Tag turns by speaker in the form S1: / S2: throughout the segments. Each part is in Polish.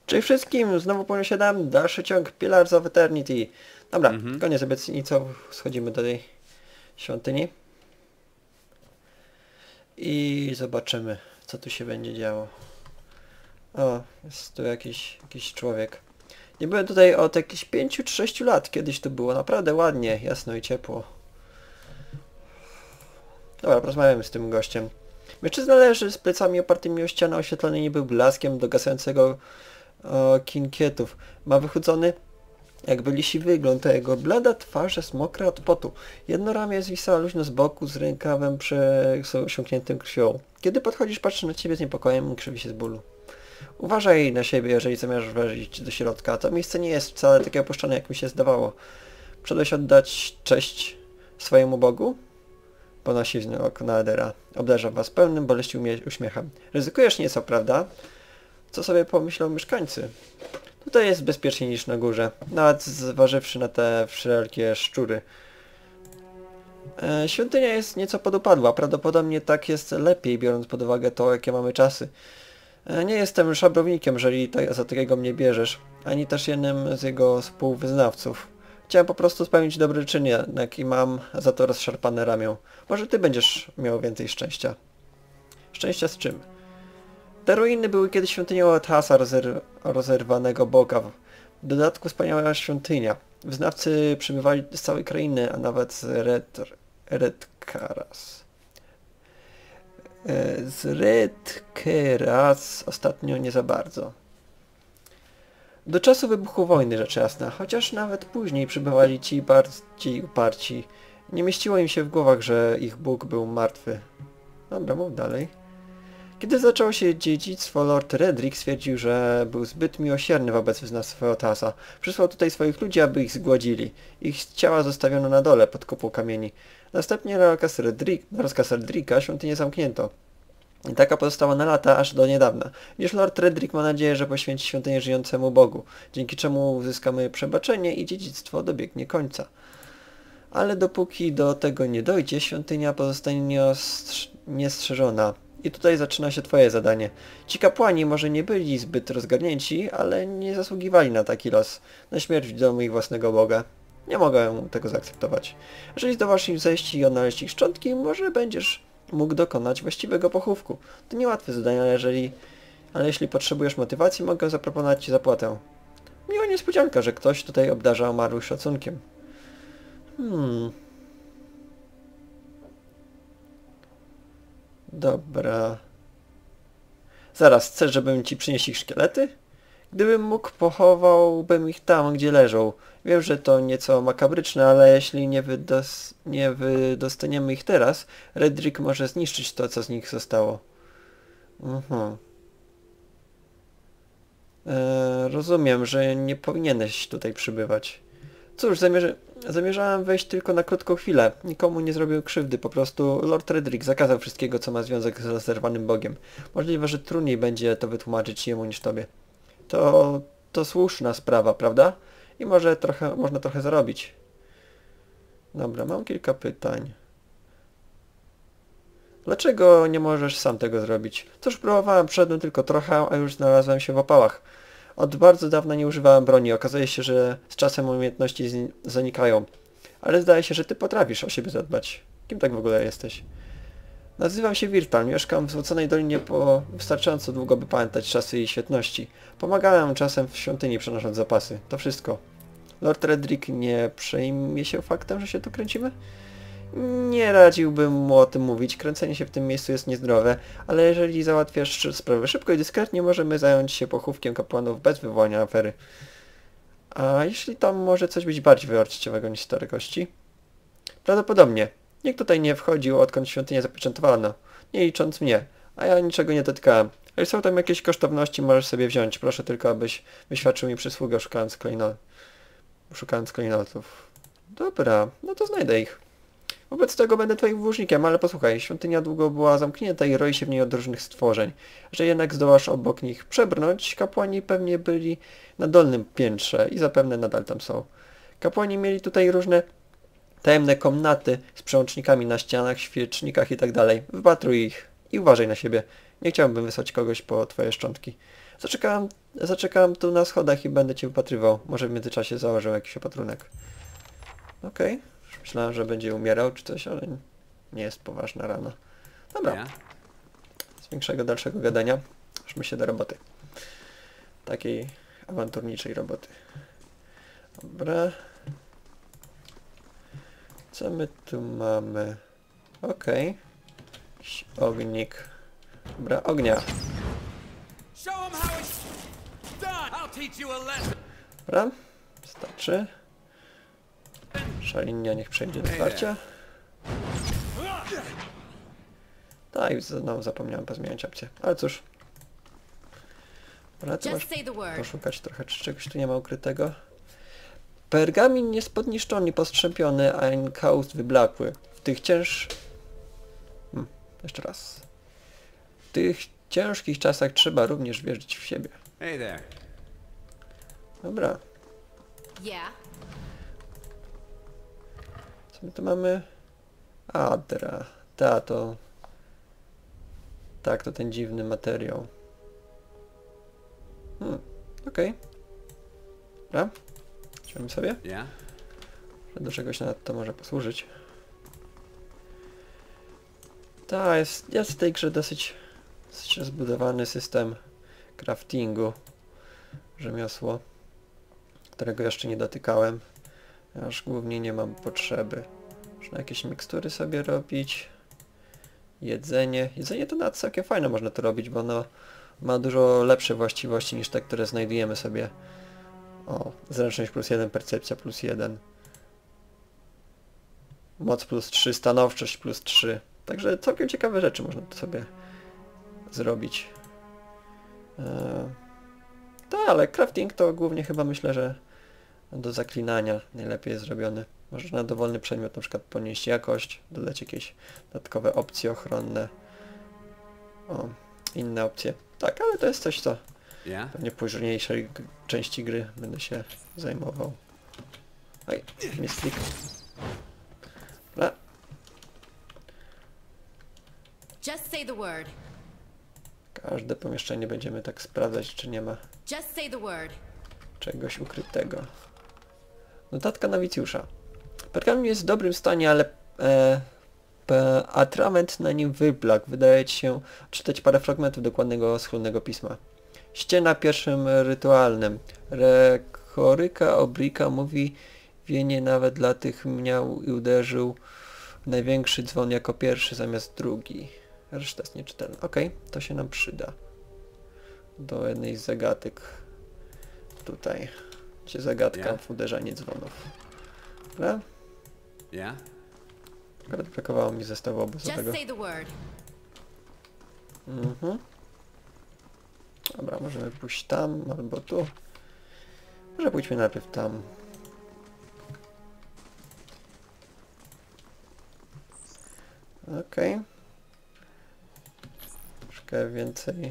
S1: Cześć wszystkim, znowu posiadam dalszy ciąg Pillars of Eternity. Dobra, koniec obietnicą, schodzimy do tej świątyni. I zobaczymy, co tu się będzie działo. O, jest tu jakiś człowiek. Nie byłem tutaj od jakichś 5 czy 6 lat, kiedyś tu było naprawdę ładnie, jasno i ciepło. Dobra, porozmawiamy z tym gościem. Mężczyzna leży z plecami opartymi o ścianę, oświetlony niby blaskiem dogasającego kinkietów. Ma wychudzony, jakby lisi wygląd, a jego blada twarz jest mokra od potu. Jedno ramię zwisała luźno z boku, z rękawem przesiąkniętym krwią. Kiedy podchodzisz, patrzy na ciebie z niepokojem i krzywi się z bólu. Uważaj na siebie, jeżeli zamierzasz wejść do środka. To miejsce nie jest wcale takie opuszczone, jak mi się zdawało. Przyszedłeś oddać cześć swojemu Bogu? Ponosi wzrok na Edera. Obdarza was pełnym boleści uśmiechem. Ryzykujesz nieco, prawda? Co sobie pomyślą mieszkańcy? Tutaj jest bezpieczniej niż na górze, nawet zważywszy na te wszelkie szczury. Świątynia jest nieco podupadła, prawdopodobnie tak jest lepiej, biorąc pod uwagę to, jakie mamy czasy. Nie jestem szabrownikiem, jeżeli za takiego mnie bierzesz, ani też jednym z jego współwyznawców. Chciałem po prostu spełnić dobry czynek i mam za to rozszarpane ramię. Może ty będziesz miał więcej szczęścia. Szczęścia z czym? Te ruiny były kiedyś świątynią Othasa, rozerwanego boga. W dodatku wspaniała świątynia. Wyznawcy przybywali z całej krainy, a nawet z Redkeras. Z Redkeras ostatnio nie za bardzo. Do czasu wybuchu wojny, rzecz jasna, chociaż nawet później przybywali ci bardziej uparci. Nie mieściło im się w głowach, że ich Bóg był martwy. Dobra, mów dalej. Kiedy zaczęło się dziedzictwo, Lord Redrick stwierdził, że był zbyt miłosierny wobec wyznawców Othasa. Przysłał tutaj swoich ludzi, aby ich zgładzili. Ich ciała zostawiono na dole, pod kupą kamieni. Następnie na rozkaz Redricka świątynię zamknięto. I taka pozostała na lata, aż do niedawna. Gdyż Lord Redrick ma nadzieję, że poświęci świątynię żyjącemu Bogu, dzięki czemu uzyskamy przebaczenie i dziedzictwo dobiegnie końca. Ale dopóki do tego nie dojdzie, świątynia pozostanie niestrzeżona. I tutaj zaczyna się twoje zadanie. Ci kapłani może nie byli zbyt rozgarnięci, ale nie zasługiwali na taki los. Na śmierć w domu ich własnego Boga. Nie mogę tego zaakceptować. Jeżeli zdołasz im zejść i odnaleźć ich szczątki, może będziesz mógł dokonać właściwego pochówku. To niełatwe zadanie, ale jeśli potrzebujesz motywacji, mogę zaproponować ci zapłatę. Miła niespodzianka, że ktoś tutaj obdarza umarłych szacunkiem. Dobra. Zaraz, chcesz, żebym ci przynieść ich szkielety? Gdybym mógł, pochowałbym ich tam, gdzie leżą. Wiem, że to nieco makabryczne, ale jeśli nie wydostaniemy ich teraz, Redrick może zniszczyć to, co z nich zostało. Rozumiem, że nie powinieneś tutaj przybywać. Cóż, zamierzałem wejść tylko na krótką chwilę. Nikomu nie zrobił krzywdy, po prostu Lord Redrick zakazał wszystkiego, co ma związek z rozerwanym Bogiem. Możliwe, że trudniej będzie to wytłumaczyć jemu niż tobie. To słuszna sprawa, prawda? I można trochę zarobić. Dobra, mam kilka pytań. Dlaczego nie możesz sam tego zrobić? Cóż, próbowałem, przeszedłem tylko trochę, a już znalazłem się w opałach. Od bardzo dawna nie używałem broni. Okazuje się, że z czasem umiejętności zanikają. Ale zdaje się, że ty potrafisz o siebie zadbać. Kim tak w ogóle jesteś? Nazywam się Wirtal. Mieszkam w Złoconej Dolinie wystarczająco długo, by pamiętać czasy jej świetności. Pomagałem czasem w świątyni, przenosząc zapasy. To wszystko. Lord Redrick nie przejmie się faktem, że się tu kręcimy? Nie radziłbym mu o tym mówić. Kręcenie się w tym miejscu jest niezdrowe, ale jeżeli załatwiasz sprawę szybko i dyskretnie, możemy zająć się pochówkiem kapłanów bez wywołania afery. A jeśli tam może coś być bardziej wyroczciwego niż stare kości? Prawdopodobnie. Nikt tutaj nie wchodził, odkąd świątynię zapieczętowano. Nie licząc mnie. A ja niczego nie dotykałem. Jeżeli są tam jakieś kosztowności, możesz sobie wziąć. Proszę tylko, abyś wyświadczył mi przysługę szukając klejnotów. Dobra, no to znajdę ich. Wobec tego będę twoim dłużnikiem, ale posłuchaj, świątynia długo była zamknięta i roi się w niej od różnych stworzeń. Że jednak zdołasz obok nich przebrnąć, kapłani pewnie byli na dolnym piętrze i zapewne nadal tam są. Kapłani mieli tutaj różne tajemne komnaty z przełącznikami na ścianach, świecznikach itd. Wypatruj ich i uważaj na siebie. Nie chciałbym wysłać kogoś po twoje szczątki. Zaczekałem tu na schodach i będę cię wypatrywał. Może w międzyczasie założył jakiś opatrunek. Okej. Myślałem, że będzie umierał czy coś, ale nie jest poważna rana. Dobra. Z większego, dalszego gadania. Ażmy się do roboty. Takiej awanturniczej roboty. Dobra. Co my tu mamy? Okej. Jakiś ognik. Dobra, ognia. Dobra, starczy. Szalinia niech przejdzie do parcia. Tak, i znowu zapomniałem pozmieniać opcję. Ale cóż. Dobra, ty masz poszukać trochę, czy czegoś tu nie ma ukrytego. Pergamin jest podniszczony, postrzępiony, a enkaust wyblakły. W tych jeszcze raz. W tych ciężkich czasach trzeba również wierzyć w siebie.
S2: Hey there.
S1: Dobra.
S3: Yeah.
S1: Co my tu mamy? Adra. To... Tak, to ten dziwny materiał. Okej. Dobra. Chciałbym sobie,
S2: Yeah?
S1: że do czegoś nawet to może posłużyć. Tak, jest w tej grze dosyć rozbudowany system craftingu. Rzemiosło, którego jeszcze nie dotykałem. Aż głównie nie mam potrzeby. Można jakieś mikstury sobie robić. Jedzenie. Jedzenie to nawet całkiem fajne można to robić, bo ono ma dużo lepsze właściwości niż te, które znajdujemy sobie. O, zręczność +1, percepcja +1. Moc +3, stanowczość +3. Także całkiem ciekawe rzeczy można tu sobie zrobić. Tak, ale crafting to głównie chyba myślę, że do zaklinania najlepiej jest zrobiony. Można na dowolny przedmiot na przykład podnieść jakość, dodać jakieś dodatkowe opcje ochronne. O, inne opcje. Tak, ale to jest coś, co pewnie w późniejszej części gry będę się zajmował. Oj, misklik. Dobra.
S3: Just say the word.
S1: Każde pomieszczenie będziemy tak sprawdzać, czy nie ma
S3: Just say the word.
S1: czegoś ukrytego. Notatka nowicjusza. Pergamin jest w dobrym stanie, ale atrament na nim wyblakł. Wydaje ci się czytać parę fragmentów dokładnego schludnego pisma. Ściena pierwszym rytualnym. Rekoryka Obrika mówi wienie nawet dla tych miał i uderzył największy dzwon jako pierwszy zamiast drugi. Reszta jest nieczytelna. Okej, to się nam przyda. Do jednej z zagadek. Tutaj. Gdzie zagadka w uderzanie dzwonów. Dobra?
S2: Yeah?
S1: Akurat brakowało mi zestawu obozowego.
S3: Just say the word.
S1: Dobra, możemy pójść tam albo tu. Może pójdźmy najpierw tam. Okej. Troszkę więcej.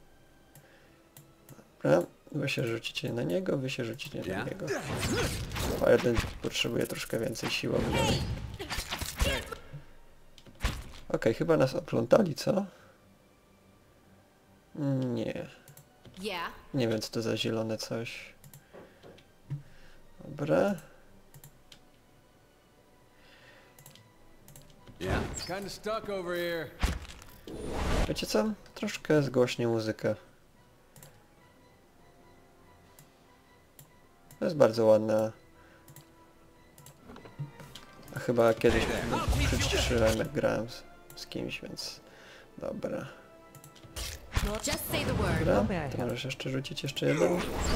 S1: Dobra, wy się rzucicie na niego, wy się rzucicie na niego. A jeden potrzebuje troszkę więcej siły ogniowej. Okej, chyba nas oplątali, co? Nie.
S3: Yeah.
S1: Nie wiem, co to za zielone coś. Dobra.
S2: Yeah? Kinda stuck over here.
S1: Wiecie co? Troszkę zgłośnię muzykę. To jest bardzo ładna. A chyba kiedyś przyciszyłem, jak grałem z kimś, więc... Dobra.
S3: Just say the word.
S1: Dobra, to możesz jeszcze rzucić jeszcze jeden.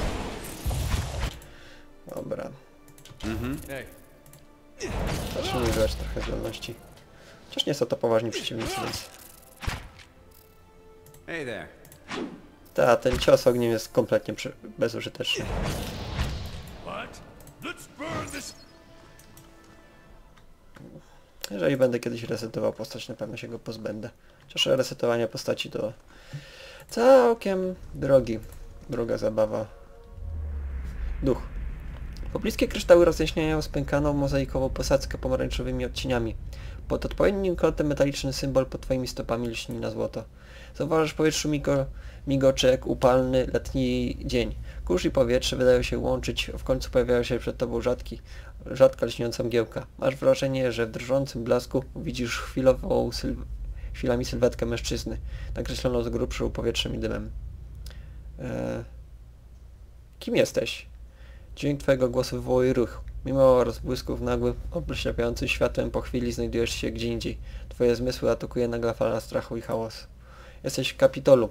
S1: Dobra. Zacznijmy grać trochę zdolności. Chociaż nie są to poważni przeciwnicy, więc...
S2: Hey there.
S1: Ten cios ogniem jest kompletnie bezużyteczny. Jeżeli będę kiedyś resetował postać, na pewno się go pozbędę. Chociaż resetowanie postaci to całkiem droga zabawa. Duch. Pobliskie kryształy rozjaśniają spękaną mozaikową posadzkę pomarańczowymi odcieniami. Pod odpowiednim kątem metaliczny symbol pod twoimi stopami lśni na złoto. Zauważasz w powietrzu migocze jak upalny letni dzień. Kurz i powietrze wydają się łączyć, w końcu pojawiają się przed tobą rzadka lśniąca mgiełka. Masz wrażenie, że w drżącym blasku widzisz chwilami sylwetkę mężczyzny, nakreśloną z grubszą powietrzem i dymem. Kim jesteś? Dźwięk twojego głosu wywołuje ruch. Mimo rozbłysków nagłych, obleśniających światłem, po chwili znajdujesz się gdzie indziej. Twoje zmysły atakuje nagła fala strachu i chaosu. Jesteś w Kapitolu.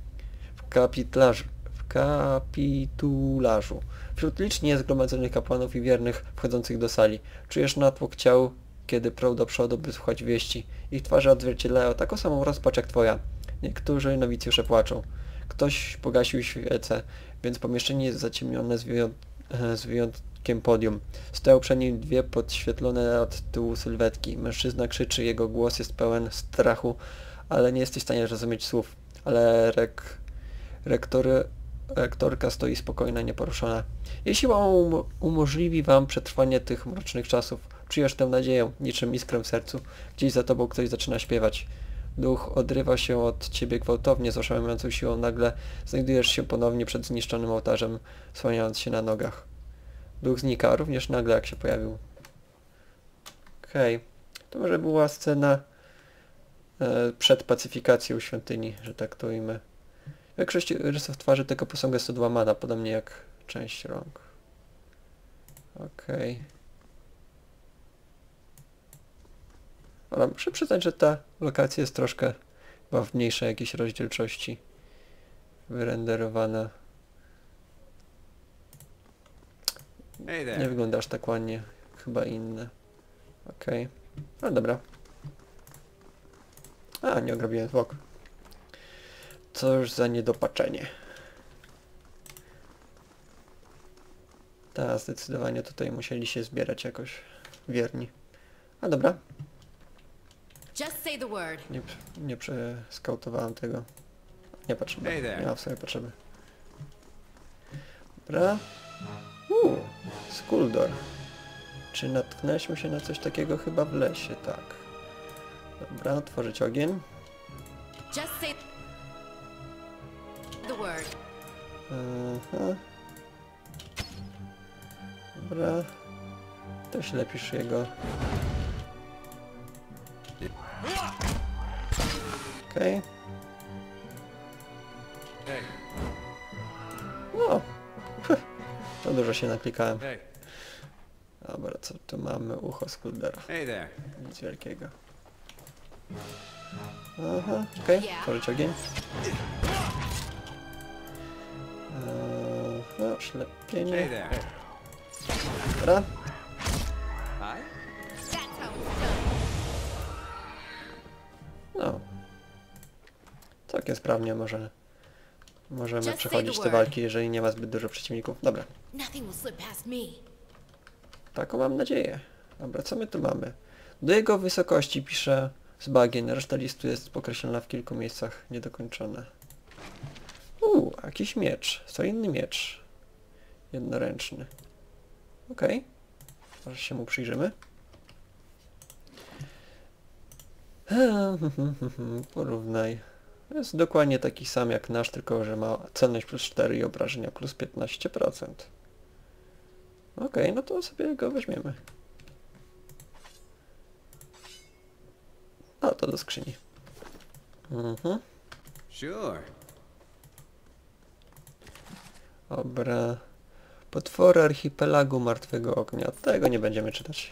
S1: W kapitularzu. Wśród licznie zgromadzonych kapłanów i wiernych wchodzących do sali. Czujesz natłok ciał, kiedy prą do przodu, by słuchać wieści. Ich twarze odzwierciedlają taką samą rozpacz jak twoja. Niektórzy nowicjusze płaczą. Ktoś pogasił świecę, więc pomieszczenie jest zaciemnione z wyjątkiem podium. Stoją przed nim dwie podświetlone od tyłu sylwetki. Mężczyzna krzyczy, jego głos jest pełen strachu, ale nie jesteś w stanie zrozumieć słów. Ale rektorka stoi spokojna, nieporuszona. Jej siła umożliwi wam przetrwanie tych mrocznych czasów. Czujesz tę nadzieję, niczym iskrę w sercu. Gdzieś za tobą ktoś zaczyna śpiewać. Duch odrywa się od ciebie gwałtownie, z oszałamiającą siłą. Nagle znajdujesz się ponownie przed zniszczonym ołtarzem, słaniając się na nogach. Duch znika również nagle, jak się pojawił. Okej. To może była scena przed pacyfikacją świątyni, że tak to ujmę. Większość rysów twarzy tego posągu jest odłamana, podobnie jak część rąk. Okej. Ale muszę przyznać, że ta lokacja jest troszkę chyba w mniejszej jakiejś rozdzielczości wyrenderowana.
S2: Hey there.
S1: Nie wygląda aż tak ładnie. Chyba inne. Okej. No dobra. A, nie ograbiłem zwłok. Cóż za niedopatrzenie. Ta, zdecydowanie tutaj musieli się zbierać jakoś wierni. A dobra.
S3: Just say the word.
S1: Nie przeskautowałem tego. Nie potrzeba.
S2: Hey there.
S1: Nie ma w sobie potrzeby. Dobra. Skuldor. Czy natknęliśmy się na coś takiego? Chyba w lesie, tak. Dobra, otworzyć ogień.
S3: Just say the word.
S1: Aha. Dobra. To ślepisz jego. Okej.
S2: Hey,
S1: No. To dużo się naklikałem.
S2: hey,
S1: Dobra, co tu mamy? Ucho Skuldera.
S2: hey there.
S1: Nic wielkiego. Aha, okej. Otworzyć ogień.
S2: Hey
S1: Ślepienie.
S2: there.
S1: Dobra.
S2: Hi.
S3: That's how it's done.
S1: No. Całkiem sprawnie możemy
S3: Just
S1: przechodzić
S3: say
S1: te
S3: the word.
S1: walki, jeżeli nie ma zbyt dużo przeciwników. Dobra.
S3: Nothing will slip past me.
S1: Taką mam nadzieję. Dobra, co my tu mamy? Do jego wysokości pisze z bagien. Reszta listu jest pokreślona w kilku miejscach niedokończone. Jakiś miecz. Co inny miecz. Jednoręczny. Okej. Może się mu przyjrzymy. Porównaj. Jest dokładnie taki sam jak nasz, tylko że ma celność plus 4 i obrażenia plus 15%. Okej, no to sobie go weźmiemy. A, to do skrzyni.
S2: Sure.
S1: Dobra. Potwory archipelagu Martwego Ognia. Tego nie będziemy czytać.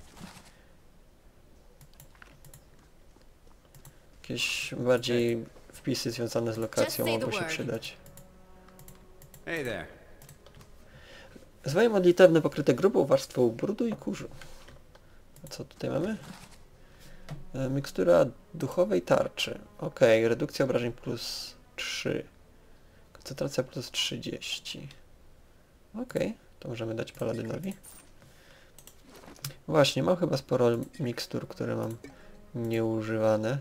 S1: Jakieś bardziej wpisy związane z lokacją
S3: Just say
S1: mogą
S3: the
S1: się
S3: word.
S1: przydać.
S2: Hey there.
S1: Zwoje modlitewne pokryte grubą warstwą brudu i kurzu. A co tutaj mamy? Mikstura duchowej tarczy. Okej, redukcja obrażeń plus 3. Koncentracja plus 30. Okej, to możemy dać paladynowi. Właśnie, mam chyba sporo mikstur, które mam nieużywane.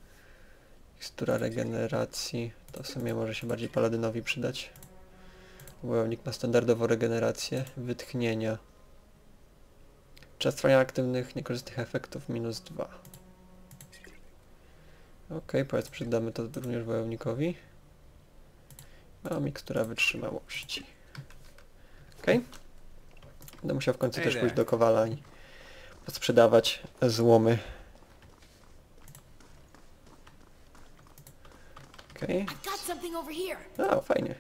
S1: Mikstura regeneracji. To w sumie może się bardziej paladynowi przydać. Wojownik ma standardową regenerację, wytchnienia. Czas trwania aktywnych niekorzystnych efektów -2. Okej, powiedzmy, że damy to również wojownikowi. A mikstura wytrzymałości. Okej. Będę musiał w końcu też pójść do Kowala i posprzedawać złomy. Okej.
S3: I've got something over here.
S1: O, fajnie.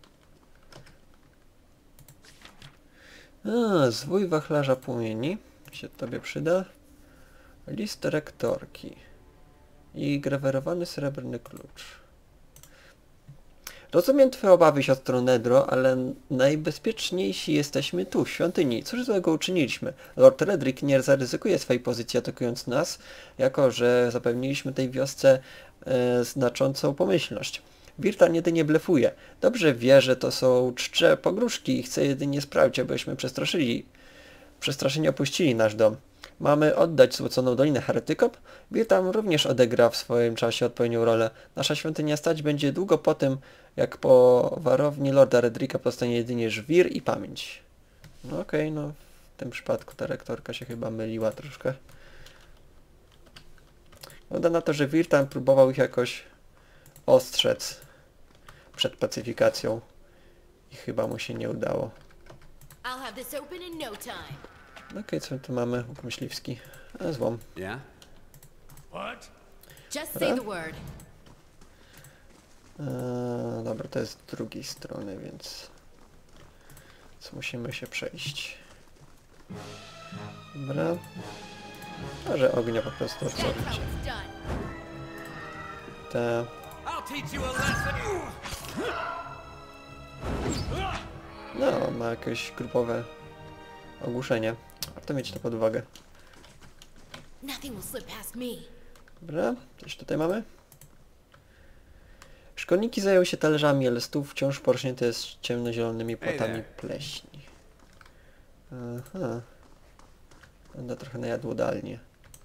S1: A, zwój wachlarza płomieni się tobie przyda. List rektorki. I grawerowany srebrny klucz. Rozumiem twoje obawy, siostro Nedro, ale najbezpieczniejsi jesteśmy tu, w świątyni. Cóż złego uczyniliśmy? Lord Redrick nie zaryzykuje swojej pozycji atakując nas, jako że zapewniliśmy tej wiosce znaczącą pomyślność. Wirtan jedynie blefuje. Dobrze wie, że to są czcze pogróżki i chce jedynie sprawić, abyśmy przestraszeni opuścili nasz dom. Mamy oddać złoconą Dolinę Heretykop? Wirtan również odegra w swoim czasie odpowiednią rolę. Nasza świątynia stać będzie długo po tym, jak po warowni Lorda Redricka powstanie jedynie żwir i pamięć. No okej, no w tym przypadku ta rektorka się chyba myliła troszkę. Wygląda na to, że Wirtan próbował ich jakoś ostrzec przed pacyfikacją i chyba mu się nie udało.
S3: I'll have this open in no time.
S1: Okej, co tu mamy? Łuk myśliwski. A, złom.
S2: Yeah?
S4: What?
S3: Just say the word.
S1: Dobra, to jest z drugiej strony, więc musimy się przejść. Dobra. Może ognia po prostu
S3: That's how
S1: otworzyć.
S3: it's done.
S1: Te...
S4: I'll teach you a lesson.
S1: No, ma jakieś grupowe ogłuszenie. Warto mieć to pod uwagę.
S3: Nothing will slip past me.
S1: Dobra, coś tutaj mamy? Szkolniki zajął się talerzami, ale stół wciąż porośnięty jest ciemnozielonymi płatami pleśni. Aha. Wygląda trochę na jadłodalnię.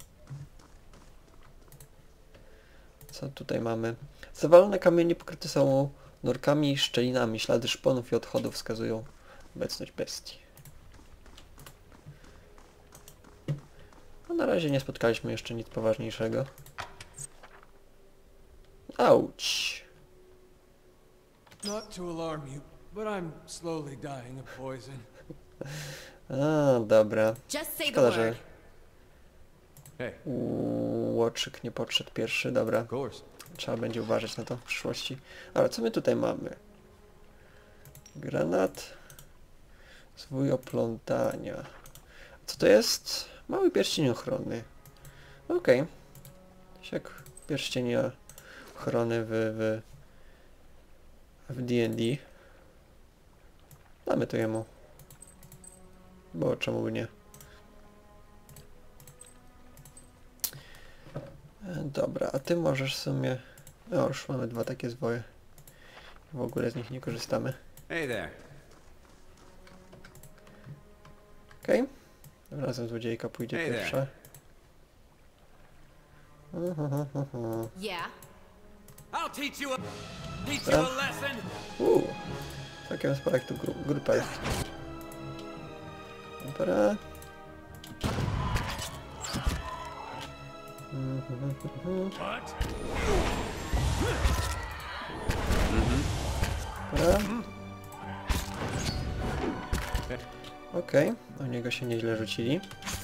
S1: Co tutaj mamy? Zawalone kamienie pokryte są nurkami i szczelinami. Ślady szponów i odchodów wskazują obecność bestii. No, na razie nie spotkaliśmy jeszcze nic poważniejszego. Auć!
S4: Not to alarm you, but I'm slowly dying of poison.
S1: A, dobra.
S3: Just say the
S1: Szkoda, że
S3: word.
S2: Hey,
S1: łoczyk nie podszedł pierwszy. Dobra.
S2: of course.
S1: Trzeba będzie uważać na to w przyszłości. Ale co my tutaj mamy? Granat. Zwój oplątania. Co to jest? Mały pierścień ochrony. Okej. Jak pierścień ochrony w D&D. Damy to jemu. Bo czemu by nie? Dobra, a ty możesz w sumie... No już mamy dwa takie zwoje. W ogóle z nich nie korzystamy.
S2: Hey there.
S1: Okej. Tym razem złodziejka pójdzie
S2: Hey there.
S1: pierwsza.
S3: Yeah.
S4: I'll teach you a lesson.
S1: Całkiem spora jak tu grupa jest. Dobra.
S4: What?
S1: Dobra. Okej, o niego się nieźle rzucili.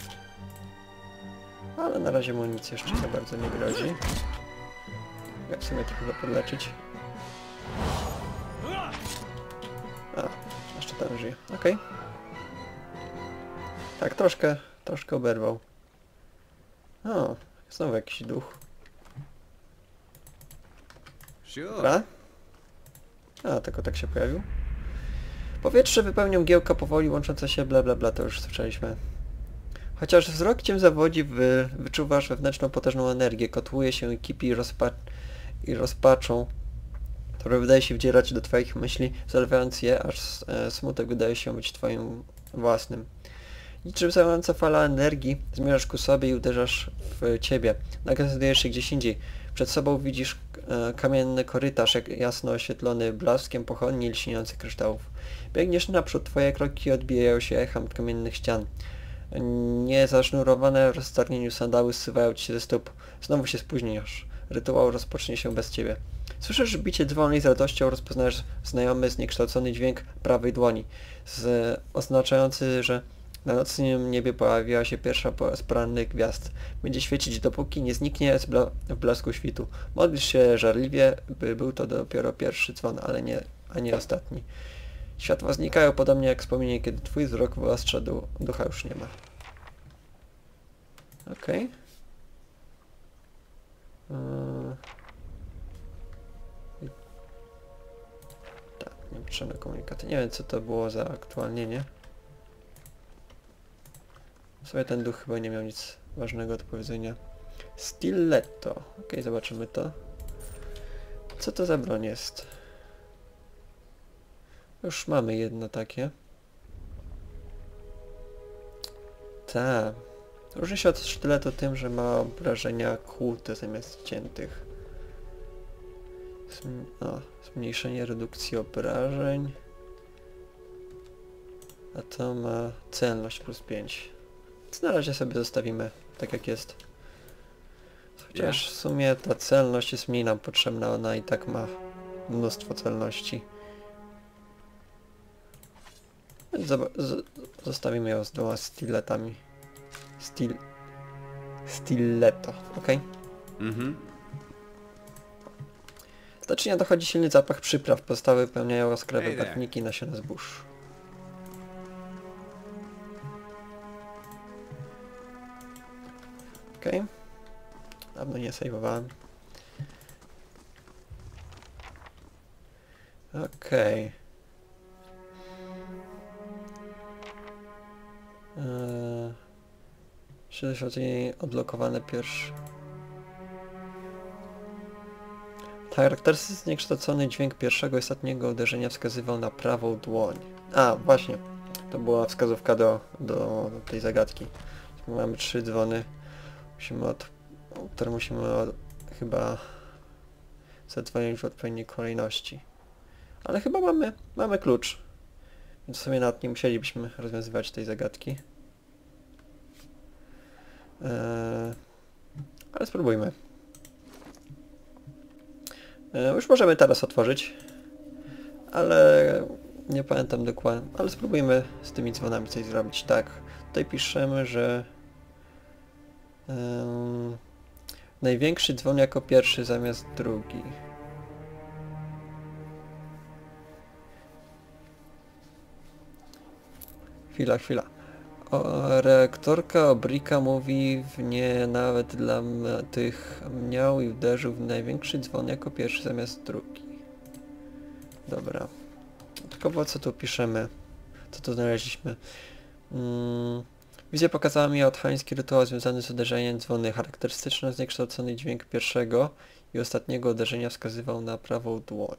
S1: Ale na razie mu nic jeszcze za bardzo nie grozi. Ja w sumie trochę go podleczyć. A, jeszcze tam żyje. Okej. Tak, troszkę oberwał. O, znowu jakiś duch.
S2: Sure.
S1: Dobra. A, tylko tak się pojawił. Powietrze wypełnią mgiełka powoli łączące się bla bla bla, to już słyszeliśmy. Chociaż wzrok cię zawodzi, wyczuwasz wewnętrzną potężną energię, kotłuje się i kipi rozpaczą, która wydaje się wdzierać do twoich myśli, zalewając je, aż smutek wydaje się być twoim własnym. Niczym zająca fala energii zmierzasz ku sobie i uderzasz w ciebie. Nagle znajdujesz się gdzieś indziej. Przed sobą widzisz kamienny korytarz, jak jasno oświetlony blaskiem pochodni i lśniących kryształów. Biegniesz naprzód, twoje kroki odbijają się echem kamiennych ścian. Niezasznurowane w roztargnieniu sandały zsuwają ci się ze stóp. Znowu się spóźniasz. Rytuał rozpocznie się bez ciebie. Słyszysz bicie dzwonu i z radością rozpoznajesz znajomy, zniekształcony dźwięk prawej dłoni, oznaczający, że na nocnym niebie pojawiła się pierwsza z porannych gwiazd. Będzie świecić, dopóki nie zniknie w blasku świtu. Modlisz się żarliwie, by był to dopiero pierwszy dzwon, a nie ostatni. Światła znikają podobnie jak wspomnienie, kiedy twój wzrok wyostrza ducha już nie ma. Okej. Tak, niepotrzebne komunikaty. Nie wiem, co to było za aktualnienie. W sumie ten duch chyba nie miał nic ważnego do powiedzenia. Stiletto. Okej, zobaczymy to. Co to za broń jest? Już mamy jedno takie. Ta. Różni się od sztyletu tym, że ma obrażenia kłute zamiast ciętych. Zmniejszenie redukcji obrażeń. A to ma celność plus 5. Więc na razie sobie zostawimy tak jak jest. Chociaż w sumie ta celność jest mniej nam potrzebna, ona i tak ma mnóstwo celności. Więc zostawimy ją z 2 stiletami. Stiletto, ok? Z naczynia dochodzi silny zapach przypraw. Pozostałe wypełniają oskrawe barwniki i nasiona zbóż. Ok. Dawno nie sejwowałem. Okej. Doświadczenie odblokowane pierwszy. Charakterystyczny zniekształcony dźwięk pierwszego i ostatniego uderzenia wskazywał na prawą dłoń. A, właśnie. To była wskazówka do tej zagadki. Mamy 3 dzwony. Które musimy chyba zadzwonić w odpowiedniej kolejności. Ale chyba mamy klucz. Więc w sumie nawet nie musielibyśmy rozwiązywać tej zagadki. Ale spróbujmy. Już możemy teraz otworzyć. Ale nie pamiętam dokładnie. Ale spróbujmy z tymi dzwonami coś zrobić. Tak, tutaj piszemy, że największy dzwon jako pierwszy zamiast drugi. Chwila. Reaktorka Obrika mówi w nie nawet dla tych mniał i uderzył w największy dzwon jako pierwszy zamiast drugi. Dobra. Tylko po co tu piszemy? Co tu znaleźliśmy? Wizja pokazała mi otchański rytuał związany z uderzeniem dzwony. Charakterystyczny zniekształcony dźwięk pierwszego i ostatniego uderzenia wskazywał na prawą dłoń.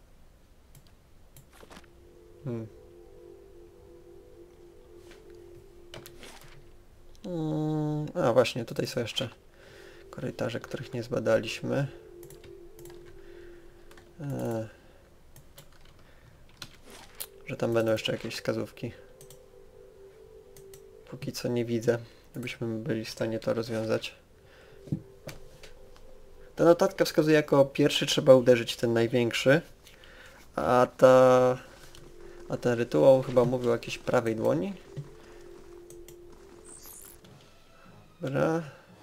S1: A właśnie, tutaj są jeszcze korytarze, których nie zbadaliśmy. Że tam będą jeszcze jakieś wskazówki. Póki co nie widzę, żebyśmy byli w stanie to rozwiązać. Ta notatka wskazuje, jako pierwszy trzeba uderzyć ten największy, a ten rytuał chyba mówił o jakiejś prawej dłoni. Dobra.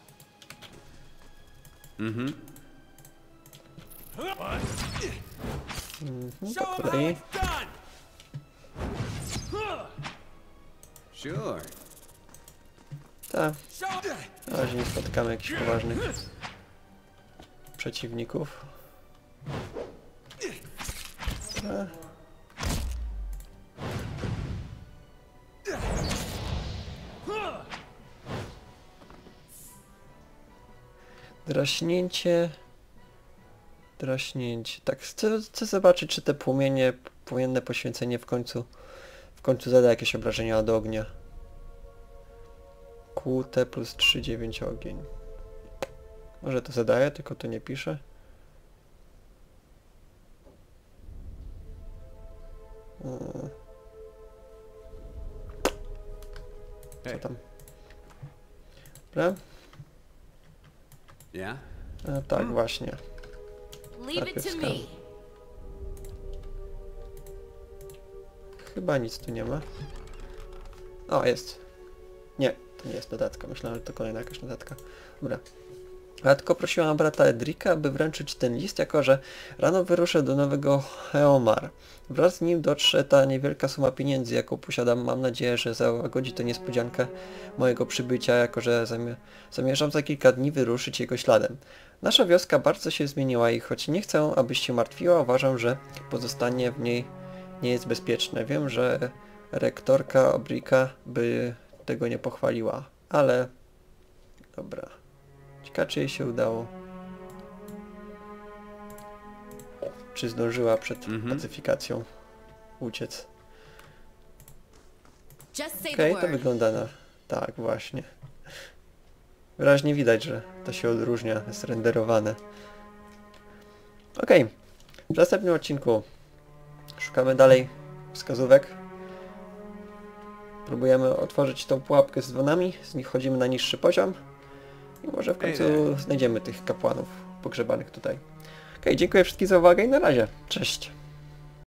S1: Po kolei.
S2: Sure.
S1: Tak. Na razie nie spotykamy jakichś poważnych przeciwników. Draśnięcie. Tak, chcę zobaczyć, czy te płomienne poświęcenie w końcu zada jakieś obrażenia od ognia. QT plus 3,9 ogień. Może to zadaje, tylko tu nie pisze. Co tam? Dobra?
S2: Yeah?
S1: Tak, właśnie.
S3: Leave it to
S1: Najpierw
S3: me.
S1: Chyba nic tu nie ma. O, jest. Nie, to nie jest notatka. Myślałem, że to kolejna jakaś notatka. Dobra. Ja tylko prosiłam brata Edrika, aby wręczyć ten list, jako że rano wyruszę do Nowego Heomar. Wraz z nim dotrze ta niewielka suma pieniędzy, jaką posiadam. Mam nadzieję, że załagodzi to niespodziankę mojego przybycia, jako że zamierzam za kilka dni wyruszyć jego śladem. Nasza wioska bardzo się zmieniła i choć nie chcę, abyś się martwiła, uważam, że pozostanie w niej nie jest bezpieczne. Wiem, że rektorka Obrika by tego nie pochwaliła, ale... Dobra. Ciekawe, czy jej się udało. Czy zdążyła przed pacyfikacją uciec.
S3: Just say the
S1: Okej, to
S3: word.
S1: wygląda na... Tak, właśnie. Wyraźnie widać, że to się odróżnia, jest renderowane. Okej. W następnym odcinku szukamy dalej wskazówek. Próbujemy otworzyć tą pułapkę z dzwonami, z nich chodzimy na niższy poziom i może w końcu znajdziemy tych kapłanów pogrzebanych tutaj. Okej, dziękuję wszystkim za uwagę i na razie. Cześć!